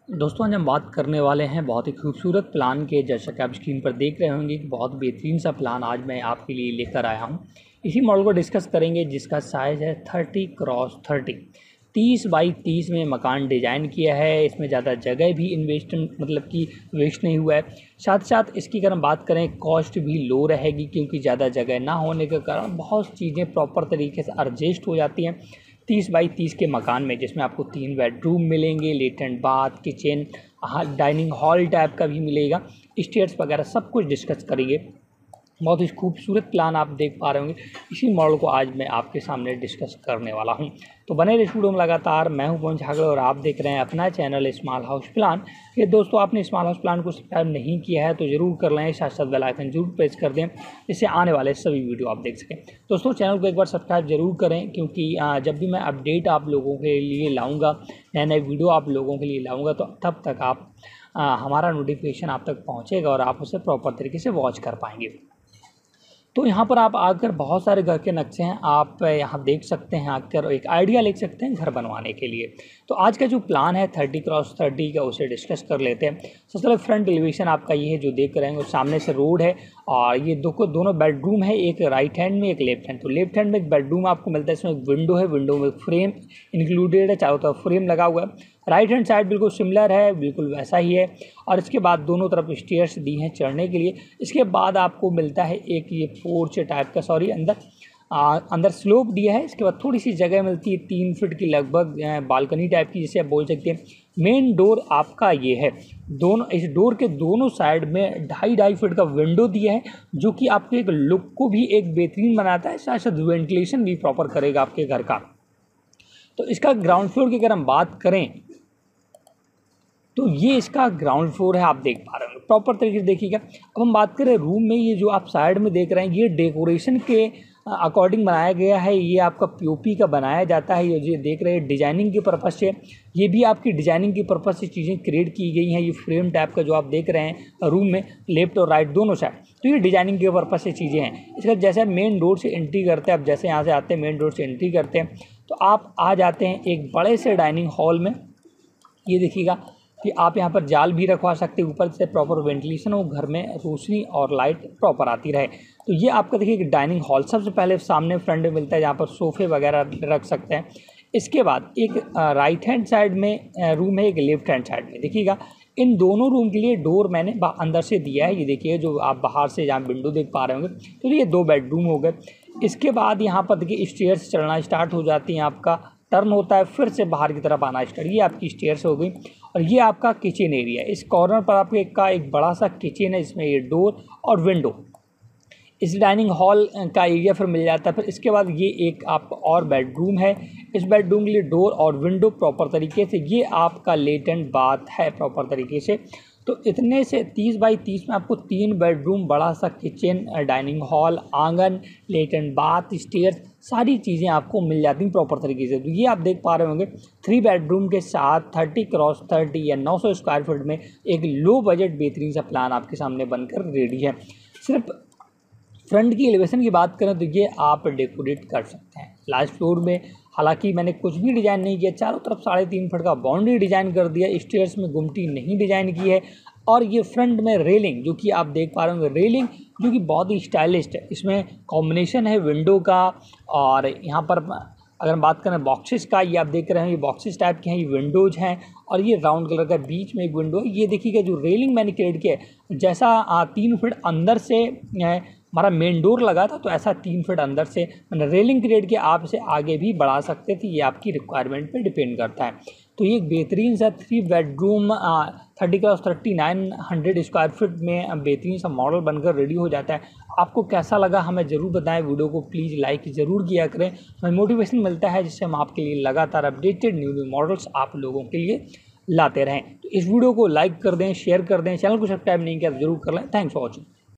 दोस्तों, आज हम बात करने वाले हैं बहुत ही खूबसूरत प्लान के। जैसा कि आप स्क्रीन पर देख रहे होंगे कि बहुत बेहतरीन सा प्लान आज मैं आपके लिए लेकर आया हूं। इसी मॉडल को डिस्कस करेंगे जिसका साइज़ है 30x30, 30 बाई 30 में मकान डिज़ाइन किया है। इसमें ज़्यादा जगह भी वेस्ट नहीं हुआ है। साथ साथ इसकी अगर हम बात करें, कॉस्ट भी लो रहेगी क्योंकि ज़्यादा जगह ना होने के कारण बहुत चीज़ें प्रॉपर तरीके से एडजस्ट हो जाती हैं 30 बाई 30 के मकान में, जिसमें आपको 3 बेडरूम मिलेंगे, latrine, bath, kitchen, dining hall type का भी मिलेगा, स्टेयर्स वगैरह सब कुछ डिस्कस करेंगे। बहुत ही खूबसूरत प्लान आप देख पा रहे होंगे। इसी मॉडल को आज मैं आपके सामने डिस्कस करने वाला हूं। तो बने रहिए वीडियो में लगातार। मैं हूं पवन झागड़ और आप देख रहे हैं अपना चैनल स्मॉल हाउस प्लान। ये दोस्तों, आपने स्मॉल हाउस प्लान को सब्सक्राइब नहीं किया है तो ज़रूर कर लें, साथ साथ बेल आइकन जरूर प्रेस कर दें जिससे आने वाले सभी वीडियो आप देख सकें। दोस्तों, चैनल को एक बार सब्सक्राइब जरूर करें क्योंकि जब भी मैं अपडेट आप लोगों के लिए लाऊँगा, नए नए वीडियो आप लोगों के लिए लाऊँगा, तो तब तक आप हमारा नोटिफिकेशन आप तक पहुँचेगा और आप उसे प्रॉपर तरीके से वॉच कर पाएंगे। तो यहाँ पर आप आकर बहुत सारे घर के नक्शे हैं, आप यहाँ देख सकते हैं, आकर एक आइडिया ले सकते हैं घर बनवाने के लिए। तो आज का जो प्लान है 30x30 का, उसे डिस्कस कर लेते हैं। सबसे पहले फ्रंट एलिवेशन आपका ये है जो देख रहे हैं, सामने से रोड है और ये दोनों बेडरूम है, एक राइट हैंड में एक लेफ्ट हैंड। तो लेफ्ट हैंड में एक बेडरूम आपको मिलता है, इसमें एक विंडो है, विंडो में फ्रेम इंक्लूडेड है, चारों तरफ फ्रेम लगा हुआ है। राइट हैंड साइड बिल्कुल सिमिलर है, बिल्कुल वैसा ही है। और इसके बाद दोनों तरफ स्टेयर्स दी हैं चढ़ने के लिए। इसके बाद आपको मिलता है एक ये पोर्च टाइप का, अंदर स्लोप दिया है। इसके बाद थोड़ी सी जगह मिलती है 3 फीट की लगभग, बालकनी टाइप की जिसे आप बोल सकते हैं। मेन डोर आपका ये है, इस डोर के दोनों साइड में 2.5 फीट का विंडो दिया है जो कि आपके एक लुक को भी एक बेहतरीन बनाता है, साथ साथ वेंटिलेशन भी प्रॉपर करेगा आपके घर का। तो इसका ग्राउंड फ्लोर की अगर हम बात करें तो ये इसका ग्राउंड फ्लोर है, आप देख पा रहे हैं प्रॉपर तरीके से देखिएगा। अब हम बात करें रूम में, ये जो आप साइड में देख रहे हैं ये डेकोरेशन के अकॉर्डिंग बनाया गया है। ये आपका पीओपी का बनाया जाता है। ये देख रहे हैं डिजाइनिंग के पर्पज़ से, ये भी आपकी डिजाइनिंग के पर्पज़ से चीज़ें क्रिएट की गई हैं। ये फ्रेम टाइप का जो आप देख रहे हैं रूम में, लेफ्ट और राइट दोनों साइड, तो ये डिजाइनिंग के पर्पज़ से चीज़ें हैं। इसका जैसे मेन डोर से एंट्री करते हैं, आप जैसे यहाँ से आते हैं मेन डोर से एंट्री करते हैं तो आप आ जाते हैं एक बड़े से डाइनिंग हॉल में। ये देखिएगा कि आप यहाँ पर जाल भी रखवा सकते हैं, ऊपर से प्रॉपर वेंटिलेशन हो, घर में रोशनी और लाइट प्रॉपर आती रहे। तो ये आपका देखिए डाइनिंग हॉल सबसे पहले सामने फ्रंट में मिलता है, जहाँ पर सोफे वगैरह रख सकते हैं। इसके बाद एक राइट हैंड साइड में रूम है, एक लेफ्ट हैंड साइड में। देखिएगा इन दोनों रूम के लिए डोर मैंने अंदर से दिया है। ये देखिए जो आप बाहर से जहाँ विंडो देख पा रहे होंगे, तो ये 2 बेडरूम हो गए। इसके बाद यहाँ पर देखिए स्टेयर्स चढ़ना स्टार्ट हो जाती हैं, आपका टर्न होता है, फिर से बाहर की तरफ आना स्टार्ट। ये आपकी स्टेयर्स हो गई और ये आपका किचन एरिया है। इस कॉर्नर पर आपका एक बड़ा सा किचन है, इसमें ये डोर और विंडो, इस डाइनिंग हॉल का एरिया फिर मिल जाता है। फिर इसके बाद ये एक आपका और बेडरूम है, इस बेडरूम के लिए डोर और विंडो प्रॉपर तरीके से। ये आपका लेटेंट बाथ है प्रॉपर तरीके से। तो इतने से 30 बाई 30 में आपको 3 बेडरूम, बड़ा सा किचन, डाइनिंग हॉल, आंगन, लेटेंट बाथ, स्टेयर्स, सारी चीज़ें आपको मिल जाती हैं प्रॉपर तरीके से। तो ये आप देख पा रहे होंगे 3 बेडरूम के साथ 30x30 या 900 स्क्वायर फीट में एक लो बजट बेहतरीन सा प्लान आपके सामने बनकर रेडी है। सिर्फ फ्रंट की एलिवेशन की बात करें तो ये आप डेकोरेट कर सकते हैं। लास्ट फ्लोर में हालांकि मैंने कुछ भी डिज़ाइन नहीं किया, चारों तरफ 3.5 फीट का बाउंड्री डिज़ाइन कर दिया, स्टेयर्स में गुमटी नहीं डिज़ाइन की है। और ये फ्रंट में रेलिंग जो कि आप देख पा रहे होंगे, रेलिंग जो कि बहुत ही स्टाइलिश है। इसमें कॉम्बिनेशन है विंडो का और यहाँ पर अगर हम बात करें बॉक्सेस का, ये आप देख रहे हैं ये बॉक्सेस टाइप के हैं, ये विंडोज़ हैं और ये राउंड कलर का बीच में एक विंडो है। ये देखिएगा जो रेलिंग मैंने क्रिएट किया है, जैसा 3 फीट अंदर से हमारा मेन डोर लगा था, तो ऐसा 3 फीट अंदर से मैंने रेलिंग क्रिएट किया। आप इसे आगे भी बढ़ा सकते थे, ये आपकी रिक्वायरमेंट पे डिपेंड करता है। तो ये एक बेहतरीन सा 3 बेडरूम 30x30 900 स्क्वायर फीट में बेहतरीन सा मॉडल बनकर रेडी हो जाता है। आपको कैसा लगा हमें ज़रूर बताएं। वीडियो को प्लीज़ लाइक ज़रूर किया करें, हमें मोटिवेशन मिलता है जिससे हम आपके लिए लगातार अपडेटेड न्यू मॉडल्स आप लोगों के लिए लाते रहें। तो इस वीडियो को लाइक कर दें, शेयर कर दें, चैनल को सब्सक्राइब नहीं किया तो जरूर कर लें। Thanks for watching.